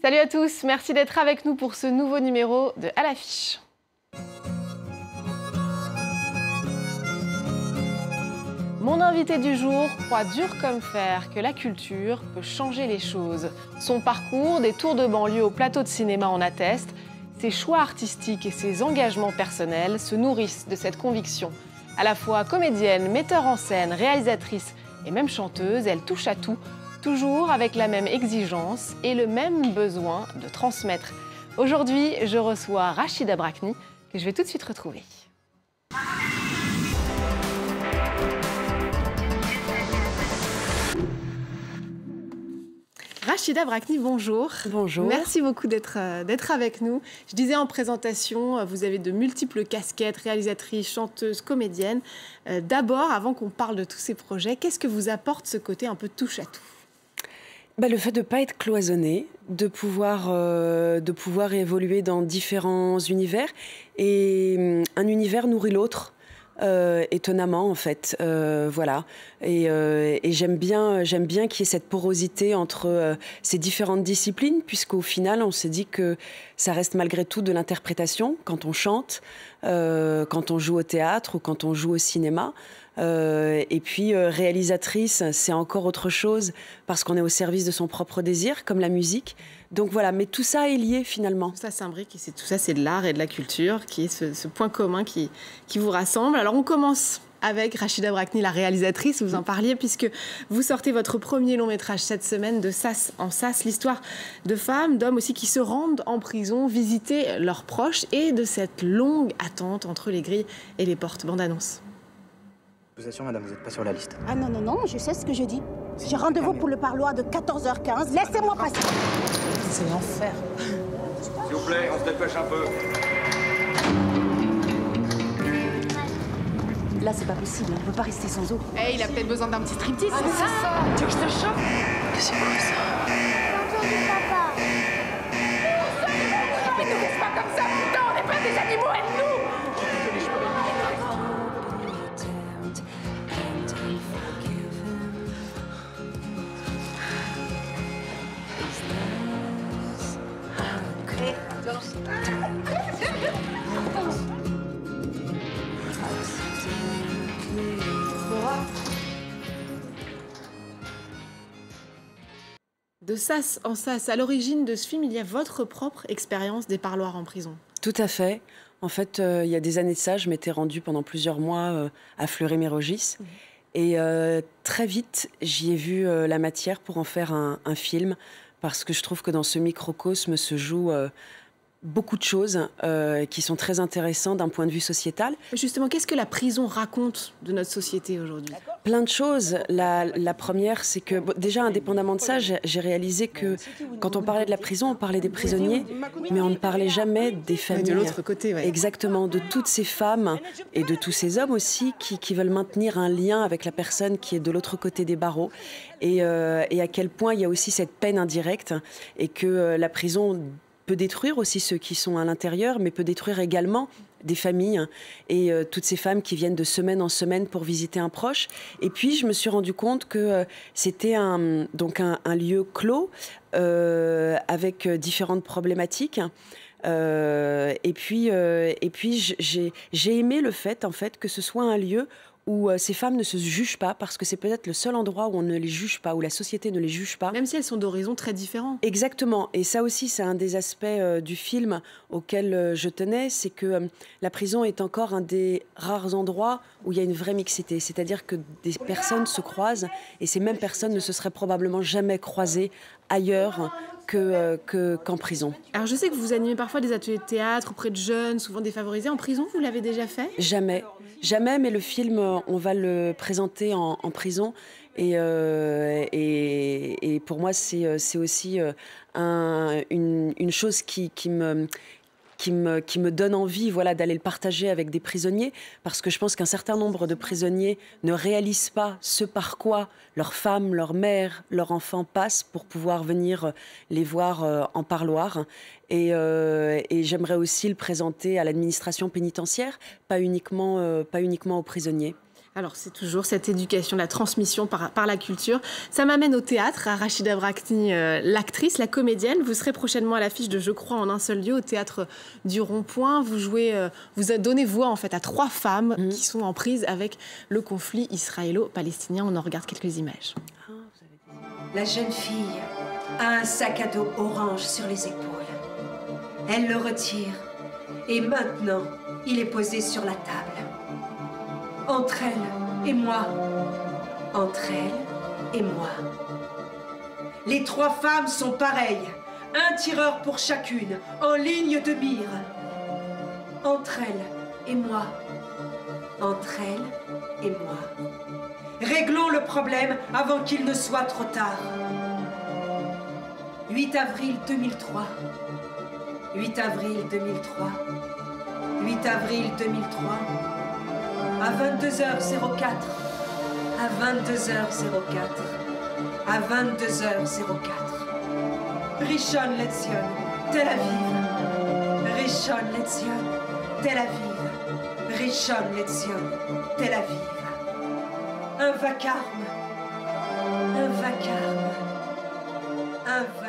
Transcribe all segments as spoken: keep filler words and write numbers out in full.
Salut à tous, merci d'être avec nous pour ce nouveau numéro de À l'affiche. Mon invité du jour croit dur comme fer que la culture peut changer les choses. Son parcours, des tours de banlieue au plateau de cinéma en atteste. Ses choix artistiques et ses engagements personnels se nourrissent de cette conviction. À la fois comédienne, metteur en scène, réalisatrice et même chanteuse, elle touche à tout, toujours avec la même exigence et le même besoin de transmettre. Aujourd'hui, je reçois Rachida Brakni, que je vais tout de suite retrouver. Rachida Brakni, bonjour. Bonjour. Merci beaucoup d'être euh, d'être avec nous. Je disais en présentation, vous avez de multiples casquettes, réalisatrice, chanteuse, comédienne. Euh, D'abord, avant qu'on parle de tous ces projets, qu'est-ce que vous apporte ce côté un peu touche-à-tout ? Bah, le fait de ne pas être cloisonné, de pouvoir, euh, de pouvoir évoluer dans différents univers. Et un univers nourrit l'autre. Euh, étonnamment en fait, euh, voilà. Et, euh, et j'aime bien, j'aime bien qu'il y ait cette porosité entre euh, ces différentes disciplines, puisqu'au final, on s'est dit que ça reste malgré tout de l'interprétation quand on chante, euh, quand on joue au théâtre ou quand on joue au cinéma. Euh, et puis euh, réalisatrice, c'est encore autre chose parce qu'on est au service de son propre désir, comme la musique. Donc voilà, mais tout ça est lié finalement. Tout ça s'imbrique et c'est, tout ça c'est de l'art et de la culture qui est ce, ce point commun qui, qui vous rassemble. Alors on commence avec Rachida Brakni, la réalisatrice, vous en parliez, puisque vous sortez votre premier long métrage cette semaine, De Sas en Sas, l'histoire de femmes, d'hommes aussi qui se rendent en prison, visiter leurs proches et de cette longue attente entre les grilles et les portes. Bande annonce. Je vous assure, madame, vous n'êtes pas sur la liste. Ah non, non, non, je sais ce que je dis. J'ai rendez-vous pour le parloir de quatorze heures quinze. Laissez-moi passer. C'est l'enfer. S'il vous plaît, on se dépêche un peu. Là, c'est pas possible, on peut pas rester sans eau. Eh, hey, il a peut-être besoin d'un petit striptease, ah, c'est ça, ça. Tu veux que je te chauffe? C'est quoi ça? Bonjour du papa. Mais ne laisse pas comme ça, putain, on n'est pas des animaux, aide-nous! De Sas en Sas, à l'origine de ce film, il y a votre propre expérience des parloirs en prison. Tout à fait. En fait, euh, il y a des années de ça, je m'étais rendue pendant plusieurs mois euh, à Fleury-Mérogis. Mmh. Et euh, très vite, j'y ai vu euh, la matière pour en faire un, un film, parce que je trouve que dans ce microcosme se joue euh, beaucoup de choses euh, qui sont très intéressantes d'un point de vue sociétal. Justement, qu'est-ce que la prison raconte de notre société aujourd'hui ? Plein de choses. La, la première, c'est que, bon, déjà, indépendamment de ça, j'ai, j'ai réalisé que quand on parlait de la prison, on parlait des prisonniers, mais on ne parlait jamais des familles. De l'autre côté, oui. Exactement, de toutes ces femmes et de tous ces hommes aussi qui, qui veulent maintenir un lien avec la personne qui est de l'autre côté des barreaux. Et, euh, et à quel point il y a aussi cette peine indirecte et que euh, la prison peut détruire aussi ceux qui sont à l'intérieur, mais peut détruire également des familles et euh, toutes ces femmes qui viennent de semaine en semaine pour visiter un proche. Et puis, je me suis rendu compte que euh, c'était un, donc un, un lieu clos euh, avec différentes problématiques. Euh, et puis, euh, et puis j'ai, j'ai aimé le fait, en fait, que ce soit un lieu où euh, ces femmes ne se jugent pas, parce que c'est peut-être le seul endroit où on ne les juge pas, où la société ne les juge pas. Même si elles sont d'horizons très différents. Exactement. Et ça aussi, c'est un des aspects euh, du film auquel euh, je tenais, c'est que euh, la prison est encore un des rares endroits où il y a une vraie mixité. C'est-à-dire que des personnes se croisent, et ces mêmes personnes ne se seraient probablement jamais croisées ailleurs que, euh, que, qu'en prison. Alors je sais que vous animez parfois des ateliers de théâtre auprès de jeunes, souvent défavorisés. En prison, vous l'avez déjà fait ? Jamais. Jamais, mais le film, on va le présenter en, en prison. Et, euh, et, et pour moi, c'est, c'est aussi un, une, une chose qui, qui me... Qui me, qui me donne envie, voilà, d'aller le partager avec des prisonniers, parce que je pense qu'un certain nombre de prisonniers ne réalisent pas ce par quoi leurs femmes, leurs mères, leurs enfants passent pour pouvoir venir les voir euh, en parloir. Et, euh, et j'aimerais aussi le présenter à l'administration pénitentiaire, pas uniquement, euh, pas uniquement aux prisonniers. Alors, c'est toujours cette éducation, la transmission par, par la culture. Ça m'amène au théâtre, à Rachida Brakni, euh, l'actrice, la comédienne. Vous serez prochainement à l'affiche de Je crois en un seul lieu, au théâtre du Rond-Point. Vous jouez, euh, vous donnez voix en fait à trois femmes mmh. qui sont en prise avec le conflit israélo-palestinien. On en regarde quelques images. La jeune fille a un sac à dos orange sur les épaules. Elle le retire et maintenant, il est posé sur la table. Entre elle et moi. Entre elle et moi. Les trois femmes sont pareilles. Un tireur pour chacune, en ligne de mire. Entre elle et moi. Entre elle et moi. Réglons le problème avant qu'il ne soit trop tard. huit avril deux mille trois. huit avril deux mille trois. huit avril deux mille trois. À vingt-deux heures quatre. À vingt-deux heures quatre. À vingt-deux heures quatre. Rishon LeZion, Tel Aviv. Rishon LeZion, Tel Aviv. Rishon LeZion, Tel Aviv. Un vacarme. Un vacarme. Un vacarme.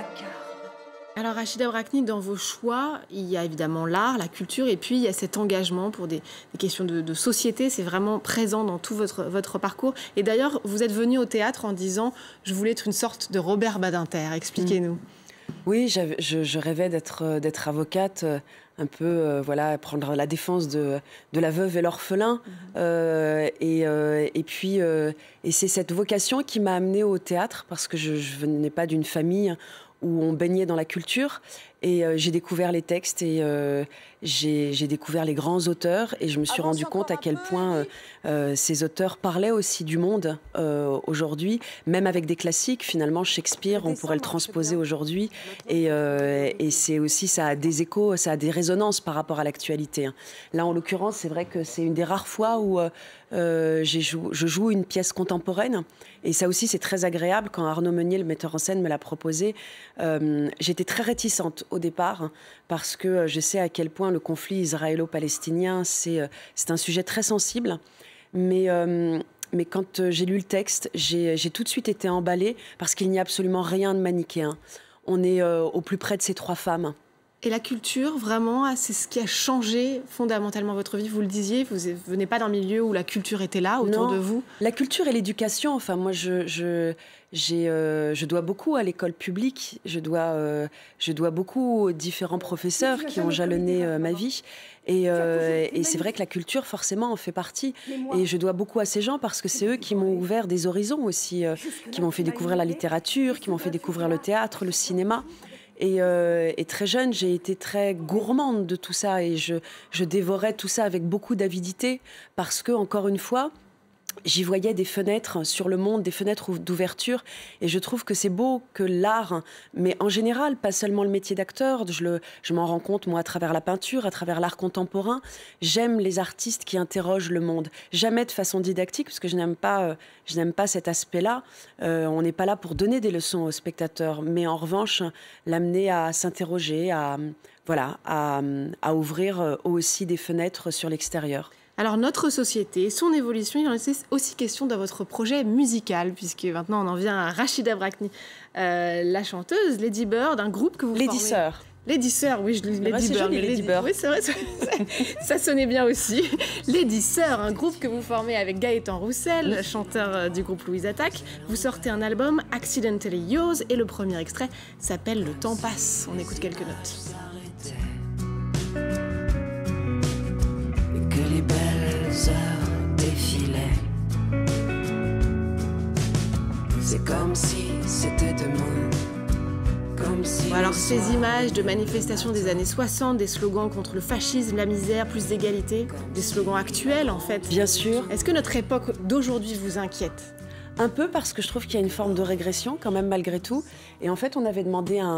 Alors Rachida Brakni, dans vos choix, il y a évidemment l'art, la culture, et puis il y a cet engagement pour des, des questions de, de société. C'est vraiment présent dans tout votre, votre parcours. Et d'ailleurs, vous êtes venu au théâtre en disant « Je voulais être une sorte de Robert Badinter ». Expliquez-nous. Mmh. Oui, je, je rêvais d'être d'être avocate, un peu, euh, voilà, prendre la défense de, de la veuve et l'orphelin. Mmh. Euh, et, euh, et puis, euh, et c'est cette vocation qui m'a amenée au théâtre, parce que je ne venais pas d'une famille où on baignait dans la culture, et euh, j'ai découvert les textes, et euh, j'ai, j'ai découvert les grands auteurs, et je me suis rendu compte à quel point euh, euh, ces auteurs parlaient aussi du monde euh, aujourd'hui, même avec des classiques. Finalement, Shakespeare, on pourrait le transposer aujourd'hui, et, euh, et c'est aussi, ça a des échos, ça a des résonances par rapport à l'actualité. Hein. Là, en l'occurrence, c'est vrai que c'est une des rares fois où euh, j'ai jou- je joue une pièce contemporaine, et ça aussi, c'est très agréable. Quand Arnaud Meunier, le metteur en scène, me l'a proposé, euh, j'étais très réticente au départ, hein, parce que je sais à quel point le conflit israélo-palestinien, c'est, c'est un sujet très sensible. Mais, euh, mais quand j'ai lu le texte, j'ai, j'ai tout de suite été emballée, parce qu'il n'y a absolument rien de manichéen. On est euh, au plus près de ces trois femmes. Et la culture, vraiment, c'est ce qui a changé fondamentalement votre vie. Vous le disiez, vous ne venez pas d'un milieu où la culture était là, autour non, de vous. La culture et l'éducation, enfin, moi, je, je, j'ai, euh, je dois beaucoup à l'école publique. Je dois, euh, je dois beaucoup aux différents professeurs qui ont jalonné euh, ma vie. Et, euh, et c'est vrai que la culture, forcément, en fait partie. Et je dois beaucoup à ces gens, parce que c'est eux qui m'ont ouvert des horizons aussi, euh, qui m'ont fait découvrir la littérature, qui m'ont fait découvrir le théâtre, le cinéma. Et, euh, et très jeune, j'ai été très gourmande de tout ça, et je, je dévorais tout ça avec beaucoup d'avidité, parce que, encore une fois, j'y voyais des fenêtres sur le monde, des fenêtres d'ouverture, et je trouve que c'est beau que l'art, mais en général, pas seulement le métier d'acteur, je, le, je m'en rends compte, moi, à travers la peinture, à travers l'art contemporain, j'aime les artistes qui interrogent le monde, jamais de façon didactique, parce que je n'aime pas, euh, je n'aime pas cet aspect-là. Euh, on n'est pas là pour donner des leçons aux spectateurs, mais en revanche, l'amener à s'interroger, à, voilà, à, à ouvrir aussi des fenêtres sur l'extérieur. Alors, notre société, son évolution, il en est aussi question dans votre projet musical, puisque maintenant on en vient à Rachida Brakni, euh, la chanteuse, Lady Bird, un groupe que vous Lady formez. Sœur. Lady Sœur, oui, je dis Lady Bird. Lady, Lady Bird. Oui, c'est vrai, ça, ça sonnait bien aussi. Lady Sœur, un groupe que vous formez avec Gaëtan Roussel, chanteur du groupe Louise Attaque. Vous sortez un album, Accidentally Yours, et le premier extrait s'appelle Le temps passe. On écoute quelques notes. Que les belles heures défilaient. C'est comme si c'était demain. Comme si Alors ces images de manifestations des années soixante, des slogans contre le fascisme, la misère, plus d'égalité, des slogans actuels en fait. Bien sûr. Est-ce que notre époque d'aujourd'hui vous inquiète ? Un peu, parce que je trouve qu'il y a une forme de régression quand même malgré tout. Et en fait, on avait demandé un,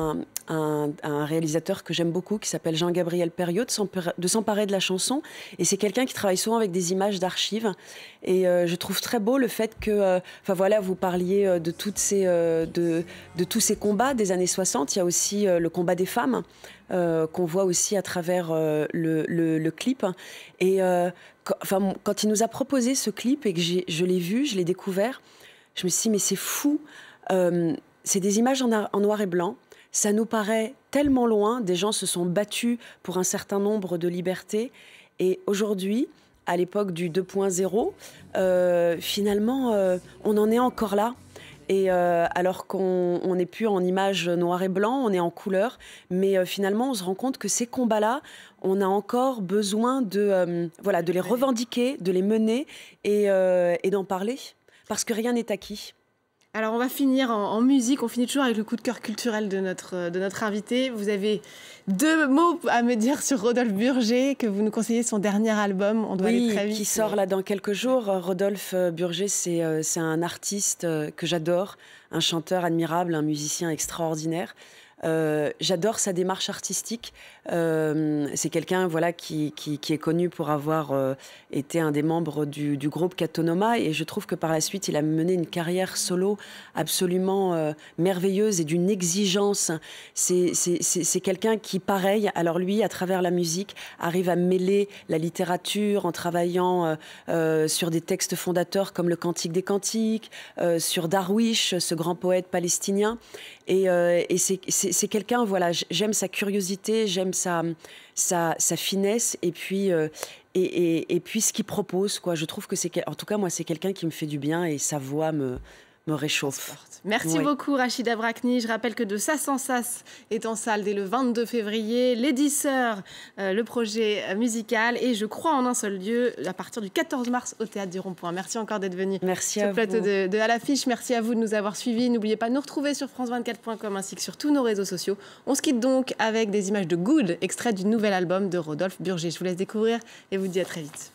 un, un réalisateur que j'aime beaucoup, qui s'appelle Jean-Gabriel Perriot, de s'emparer de la chanson. Et c'est quelqu'un qui travaille souvent avec des images d'archives. Et euh, je trouve très beau le fait que, enfin euh, voilà, vous parliez de, toutes ces, euh, de, de tous ces combats des années soixante. Il y a aussi euh, le combat des femmes, euh, qu'on voit aussi à travers euh, le, le, le clip. Et euh, quand, enfin, quand il nous a proposé ce clip et que j'ai, je l'ai vu, je l'ai découvert, je me suis dit, mais c'est fou. Euh, c'est des images en, en noir et blanc. Ça nous paraît tellement loin. Des gens se sont battus pour un certain nombre de libertés. Et aujourd'hui, à l'époque du deux point zéro, euh, finalement, euh, on en est encore là. Et euh, alors qu'on n'est plus en images noir et blanc, on est en couleur. Mais euh, finalement, on se rend compte que ces combats-là, on a encore besoin de, euh, voilà, de les revendiquer, de les mener et, euh, et d'en parler. Parce que rien n'est acquis. Alors, on va finir en, en musique. On finit toujours avec le coup de cœur culturel de notre, de notre invité. Vous avez deux mots à me dire sur Rodolphe Burger, que vous nous conseillez son dernier album. On doit oui, aller très vite. Qui sort là dans quelques jours. Rodolphe Burger, c'est, euh, c'est un artiste que j'adore, un chanteur admirable, un musicien extraordinaire. Euh, j'adore sa démarche artistique. Euh, c'est quelqu'un voilà, qui, qui, qui est connu pour avoir euh, été un des membres du, du groupe Katonoma, et je trouve que par la suite, il a mené une carrière solo absolument euh, merveilleuse et d'une exigence. C'est, c'est, c'est, c'est quelqu'un qui, pareil, alors lui, à travers la musique, arrive à mêler la littérature en travaillant euh, euh, sur des textes fondateurs comme le Cantique des Cantiques, euh, sur Darwish, ce grand poète palestinien. Et, euh, et c'est, c'est, c'est quelqu'un, voilà, j'aime sa curiosité, j'aime sa, sa, sa finesse, et puis, euh, et, et, et puis ce qu'il propose, quoi. Je trouve que c'est, en tout cas, moi, c'est quelqu'un qui me fait du bien, et sa voix me, me réchauffe. Merci oui. beaucoup, Rachida Brakni. Je rappelle que De Sas en Sas est en salle dès le vingt-deux février. Lady Sœur, euh, le projet musical. Et je crois en un seul lieu, à partir du quatorze mars au Théâtre du Rond-Point. Merci encore d'être venu Merci sur à le plateau vous. de, de À l'affiche. Merci à vous de nous avoir suivis. N'oubliez pas de nous retrouver sur france vingt-quatre point com ainsi que sur tous nos réseaux sociaux. On se quitte donc avec des images de Good, extrait du nouvel album de Rodolphe Burger. Je vous laisse découvrir et vous dis à très vite.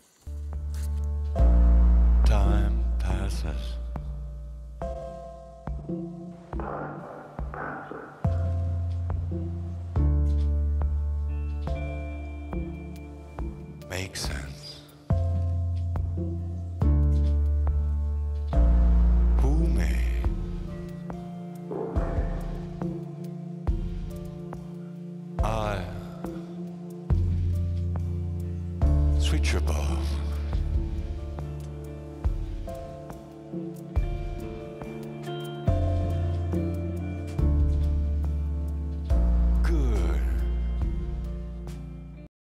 Time passes. Makes sense. Who may? I switch above.